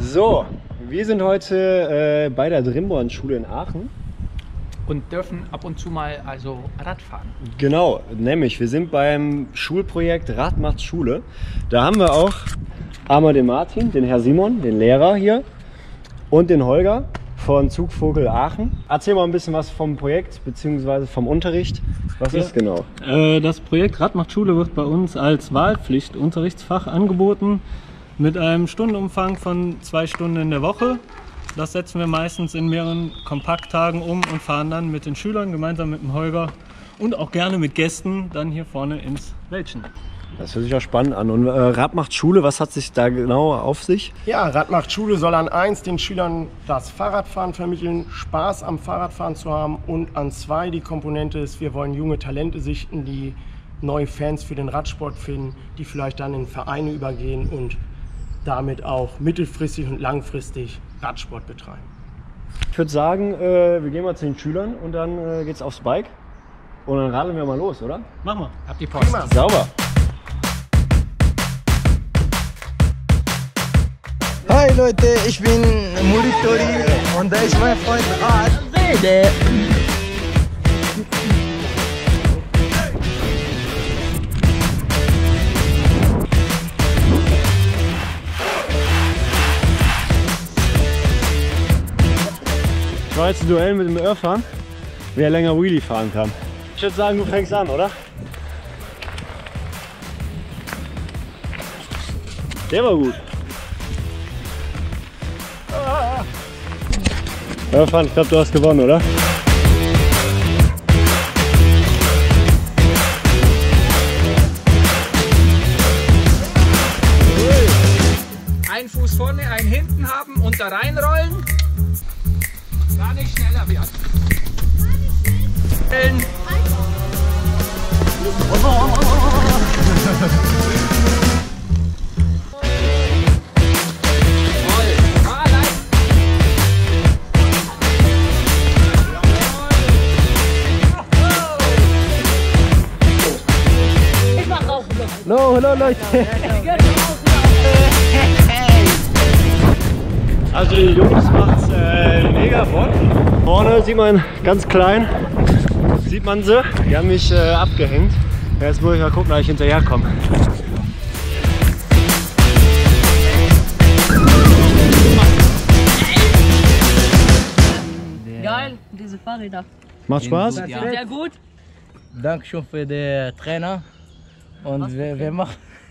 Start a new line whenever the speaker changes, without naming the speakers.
So, wir sind heute bei der Drimborn-Schule in Aachen.
Und dürfen ab und zu mal also Rad fahren.
Genau, nämlich wir sind beim Schulprojekt Rad macht Schule. Da haben wir auch einmal den Martin, den Herr Simon, den Lehrer hier und den Holger von Zugvogel Aachen. Erzähl mal ein bisschen was vom Projekt bzw. vom Unterricht. Was ist genau?
Das Projekt Rad macht Schule wird bei uns als Wahlpflicht-Unterrichtsfach angeboten mit einem Stundenumfang von 2 Stunden in der Woche. Das setzen wir meistens in mehreren Kompakttagen um und fahren dann mit den Schülern gemeinsam mit dem Holger und auch gerne mit Gästen dann hier vorne ins Wäldchen.
Das hört sich ja spannend an. Und Rad macht Schule, was hat sich da genau auf sich?
Ja, Rad macht Schule soll an 1 den Schülern das Fahrradfahren vermitteln, Spaß am Fahrradfahren zu haben, und an 2 die Komponente ist, wir wollen junge Talente sichten, die neue Fans für den Radsport finden, die vielleicht dann in Vereine übergehen und damit auch mittelfristig und langfristig Radsport betreiben.
Ich würde sagen, wir gehen mal zu den Schülern und dann geht's aufs Bike. Und dann radeln wir mal los, oder?
Machen wir.
Ab die Post.
Prima.
Sauber!
Hi Leute, ich bin Muritori und da ist mein Freund Rad.
Ich war jetzt ein Duell mit dem Irrfahren, wer länger Wheelie fahren kann. Ich würde sagen, du fängst an, oder? Der war gut. Irrfahren, ich glaube, du hast gewonnen, oder?
Ein Fuß vorne, einen hinten haben und da reinrollen. Gar nicht schneller werden.
Hallo Leute! Also die Jungs macht's mega Bock. Vorne sieht man ganz klein, sieht man sie. Die haben mich abgehängt. Jetzt muss ich mal gucken, ob ich hinterherkomme.
Geil, diese Fahrräder.
Macht Spaß?
Sehr gut.
Dankeschön für den Trainer und wir machen